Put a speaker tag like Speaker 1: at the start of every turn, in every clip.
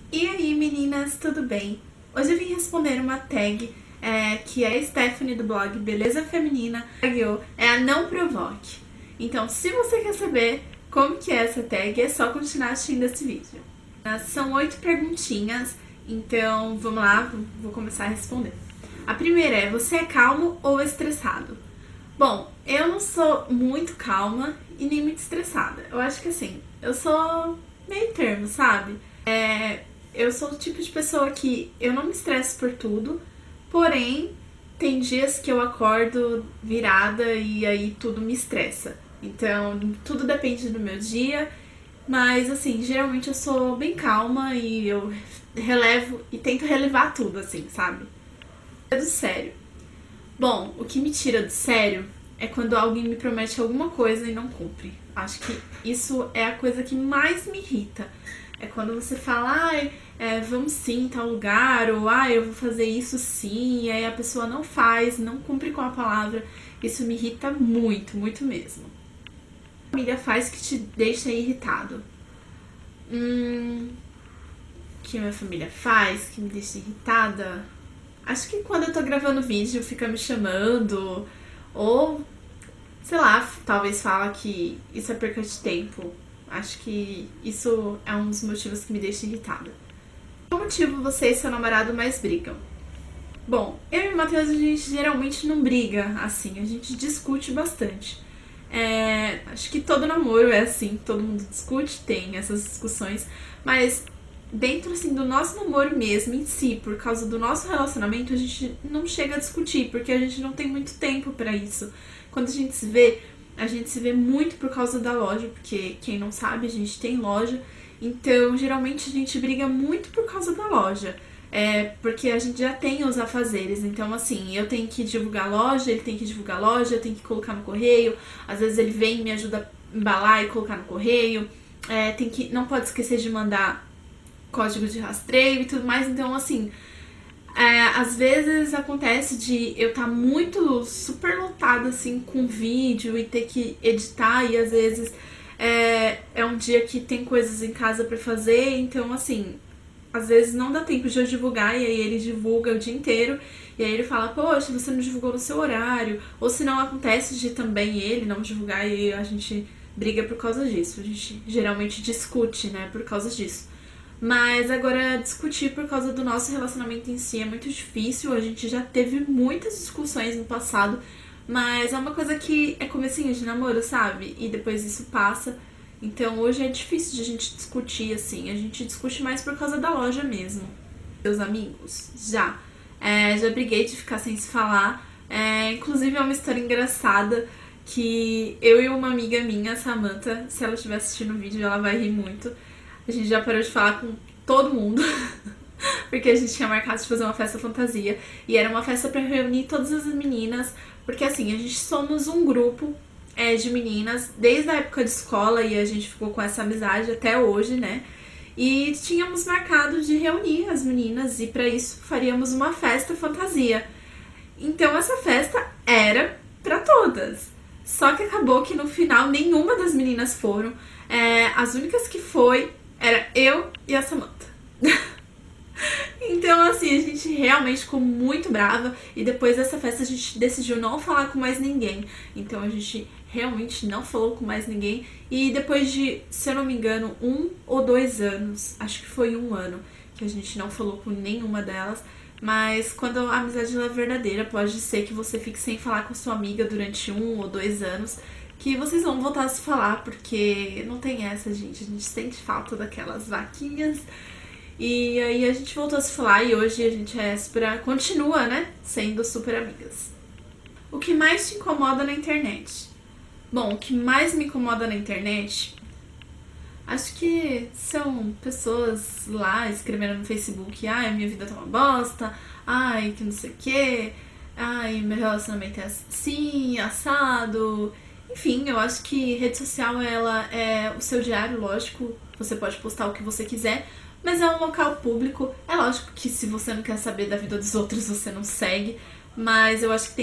Speaker 1: E aí meninas, tudo bem? Hoje eu vim responder uma tag que a Stephanie do blog Beleza Feminina tagueou, é a Não Provoque. Então se você quer saber como que é essa tag, é só continuar assistindo esse vídeo. São 8 perguntinhas, então vamos lá, vou começar a responder. A primeira é, você é calmo ou estressado? Bom, eu não sou muito calma e nem muito estressada. Eu acho que assim, eu sou meio termo, sabe? Eu sou o tipo de pessoa que eu não me estresso por tudo, porém, tem dias que eu acordo virada e aí tudo me estressa. Então, tudo depende do meu dia, mas assim, geralmente eu sou bem calma e eu relevo e tento relevar tudo, assim, sabe? É do sério. Bom, o que me tira do sério é quando alguém me promete alguma coisa e não cumpre. Acho que isso é a coisa que mais me irrita. É quando você fala, vamos sim em tal lugar, ou eu vou fazer isso sim, e aí a pessoa não faz, não cumpre com a palavra. Isso me irrita muito, muito mesmo. O que a família faz que te deixa irritado? O que minha família faz que me deixa irritada? Acho que quando eu tô gravando vídeo fica me chamando, ou sei lá, talvez fala que isso é perca de tempo. Acho que isso é um dos motivos que me deixa irritada. Qual motivo você e seu namorado mais brigam? Bom, eu e o Matheus, a gente geralmente não briga assim, a gente discute bastante. Acho que todo namoro é assim, todo mundo discute, tem essas discussões, mas dentro assim do nosso namoro mesmo em si, por causa do nosso relacionamento, a gente não chega a discutir, porque a gente não tem muito tempo pra isso. Quando a gente se vê muito por causa da loja, porque quem não sabe, a gente tem loja, então geralmente a gente briga muito por causa da loja. Porque a gente já tem os afazeres, então assim, eu tenho que divulgar a loja, ele tem que divulgar a loja, eu tenho que colocar no correio, às vezes ele vem e me ajuda a embalar e colocar no correio, não pode esquecer de mandar código de rastreio e tudo mais, então assim, às vezes acontece de eu estar muito super lotada assim com vídeo e ter que editar, e às vezes é um dia que tem coisas em casa pra fazer, então assim, às vezes não dá tempo de eu divulgar, e aí ele divulga o dia inteiro, e aí ele fala, poxa, você não divulgou no seu horário, ou se não acontece de também ele não divulgar, e aí a gente briga por causa disso, a gente geralmente discute, né, por causa disso. Mas agora discutir por causa do nosso relacionamento em si é muito difícil, a gente já teve muitas discussões no passado, mas é uma coisa que é comecinho de namoro, sabe? E depois isso passa. Então hoje é difícil de a gente discutir assim, a gente discute mais por causa da loja mesmo. Seus amigos? Já briguei de ficar sem se falar. Inclusive é uma história engraçada que eu e uma amiga minha, Samantha, se ela estiver assistindo o vídeo ela vai rir muito. A gente já parou de falar com todo mundo, porque a gente tinha marcado de fazer uma festa fantasia. E era uma festa pra reunir todas as meninas, porque assim, a gente somos um grupo de meninas desde a época de escola e a gente ficou com essa amizade até hoje, né? E tínhamos marcado de reunir as meninas e pra isso faríamos uma festa fantasia. Então essa festa era pra todas. Só que acabou que no final nenhuma das meninas foram. As únicas que foi era eu e a Samantha. Então assim, a gente realmente ficou muito brava. E depois dessa festa a gente decidiu não falar com mais ninguém. Então a gente realmente não falou com mais ninguém. E depois de, se eu não me engano, 1 ou 2 anos, acho que foi 1 ano, que a gente não falou com nenhuma delas. Mas quando a amizade é verdadeira, pode ser que você fique sem falar com sua amiga durante 1 ou 2 anos, que vocês vão voltar a se falar, porque não tem essa, gente. A gente sente falta daquelas vaquinhas. E aí a gente voltou a se falar e hoje a gente continua, né, sendo super amigas. O que mais te incomoda na internet? Bom, o que mais me incomoda na internet, acho que são pessoas lá escrevendo no Facebook, minha vida tá uma bosta, que não sei o que, meu relacionamento é assim, assado. Enfim, eu acho que rede social, ela é o seu diário, lógico, você pode postar o que você quiser, mas é um local público. É lógico que se você não quer saber da vida dos outros, você não segue, mas eu acho que tem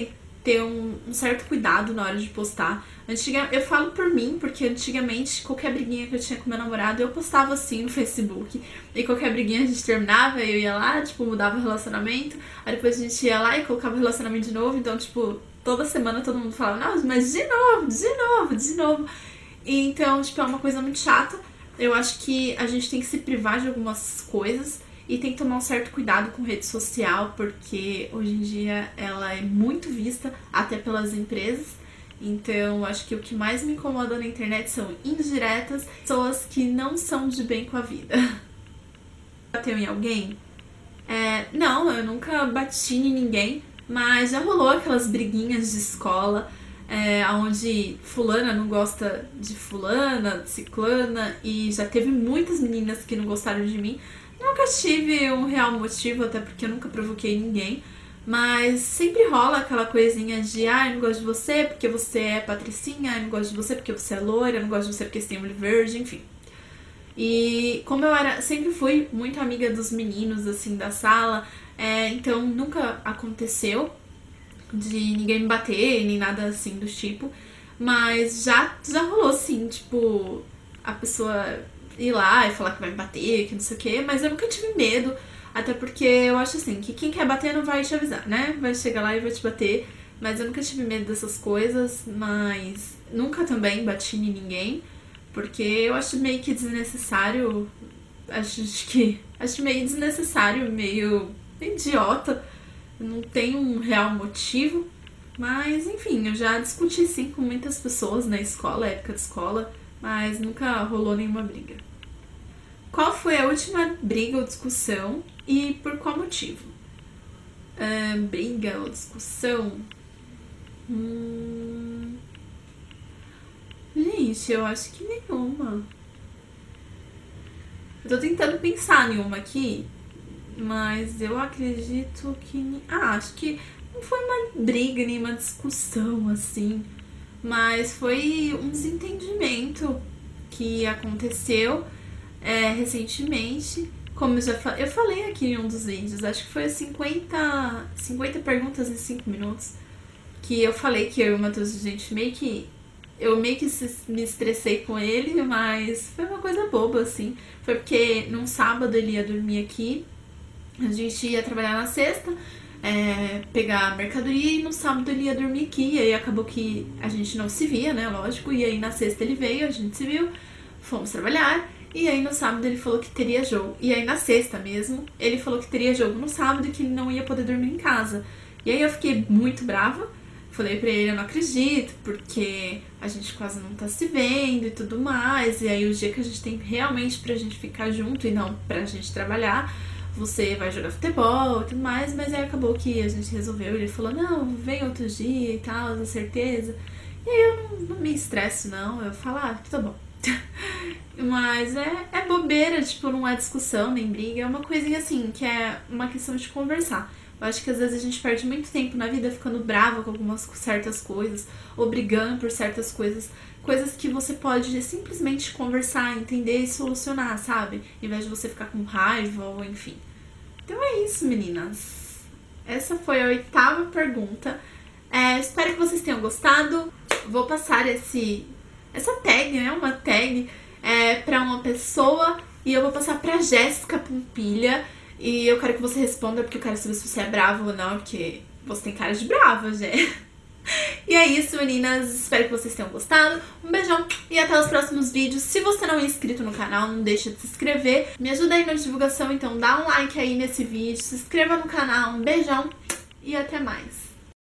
Speaker 1: ter um certo cuidado na hora de postar. Eu falo por mim, porque antigamente qualquer briguinha que eu tinha com meu namorado, eu postava assim no Facebook. E qualquer briguinha a gente terminava, eu ia lá, tipo, mudava o relacionamento. Aí depois a gente ia lá e colocava o relacionamento de novo. Então, tipo, toda semana todo mundo falava, não, mas de novo, de novo, de novo. E então, tipo, é uma coisa muito chata. Eu acho que a gente tem que se privar de algumas coisas e tem que tomar um certo cuidado com rede social, porque hoje em dia ela é muito vista até pelas empresas. Então, acho que o que mais me incomoda na internet são indiretas, pessoas que não são de bem com a vida. Bateu em alguém? Não, eu nunca bati em ninguém, mas já rolou aquelas briguinhas de escola, onde fulana não gosta de fulana, de ciclana, e já teve muitas meninas que não gostaram de mim. Nunca tive um real motivo, até porque eu nunca provoquei ninguém, mas sempre rola aquela coisinha de eu não gosto de você porque você é patricinha, eu não gosto de você porque você é loira, eu não gosto de você porque você tem olho verde, enfim. E como sempre fui muito amiga dos meninos, assim, da sala, então nunca aconteceu de ninguém me bater, nem nada assim do tipo, mas já rolou, sim, tipo, a pessoa ir lá e falar que vai me bater, que não sei o que, mas eu nunca tive medo, até porque eu acho assim, que quem quer bater não vai te avisar, né? Vai chegar lá e vai te bater, mas eu nunca tive medo dessas coisas, mas nunca também bati em ninguém, porque eu acho meio que desnecessário, acho meio desnecessário, meio idiota, não tem um real motivo, mas enfim, eu já discuti sim com muitas pessoas na escola, época de escola, mas nunca rolou nenhuma briga. Qual foi a última briga ou discussão e por qual motivo? Briga ou discussão? Gente, eu acho que nenhuma. Eu tô tentando pensar em uma aqui, mas eu acredito que... acho que não foi uma briga, nem uma discussão, assim, mas foi um desentendimento que aconteceu recentemente. Como eu falei aqui em um dos vídeos, acho que foi 50 perguntas em 5 minutos, que eu falei que eu e o Matheus, gente, eu meio que me estressei com ele, mas foi uma coisa boba, assim. Foi porque num sábado ele ia dormir aqui, a gente ia trabalhar na sexta, pegar a mercadoria, e no sábado ele ia dormir aqui, e aí acabou que a gente não se via, né, lógico, e aí na sexta ele veio, a gente se viu, fomos trabalhar, e aí no sábado ele falou que teria jogo, e aí na sexta mesmo, ele falou que teria jogo no sábado e que ele não ia poder dormir em casa. E aí eu fiquei muito brava, falei pra ele, eu não acredito, porque a gente quase não tá se vendo e tudo mais, e aí o dia que a gente tem realmente pra gente ficar junto e não pra gente trabalhar, você vai jogar futebol e tudo mais, mas aí acabou que a gente resolveu, ele falou, não, vem outro dia e tal, com certeza. E aí eu não me estresso não, eu falo, tá bom. Mas é bobeira, tipo, não é discussão nem briga, é uma coisinha assim, que é uma questão de conversar. Eu acho que às vezes a gente perde muito tempo na vida ficando brava com algumas certas coisas, ou brigando por certas coisas que você pode simplesmente conversar, entender e solucionar, sabe? Em vez de você ficar com raiva ou enfim. Então é isso, meninas. Essa foi a 8ª pergunta. Espero que vocês tenham gostado. Vou passar essa tag, né? Uma tag pra uma pessoa, e eu vou passar pra Jéssica Pompilha. E eu quero que você responda, porque eu quero saber se você é brava ou não, porque você tem cara de brava, Jé. E é isso, meninas. Espero que vocês tenham gostado. Um beijão e até os próximos vídeos. Se você não é inscrito no canal, não deixa de se inscrever. Me ajuda aí na divulgação, então dá um like aí nesse vídeo. Se inscreva no canal. Um beijão e até mais.